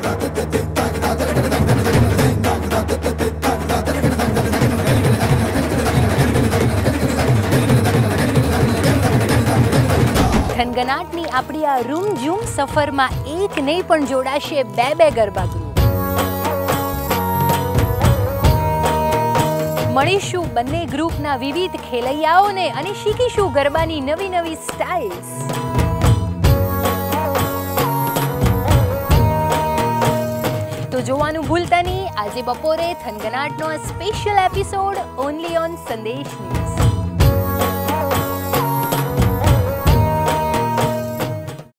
થનગનાટની આપણી આ રૂમઝૂમ સફરમાં એક નહીં પણ જોડાશે બે ગરબા ગ્રુપ. મળીશું બંને ગ્રુપના વિવિધ ખેલૈયાઓને અને શીખીશું ગરબાની નવી નવી સ્ટાઇલ્સ. તો જોવાનું ભૂલતા નહીં આજે બપોરે થનગનાટનો special episode only on Sandesh news.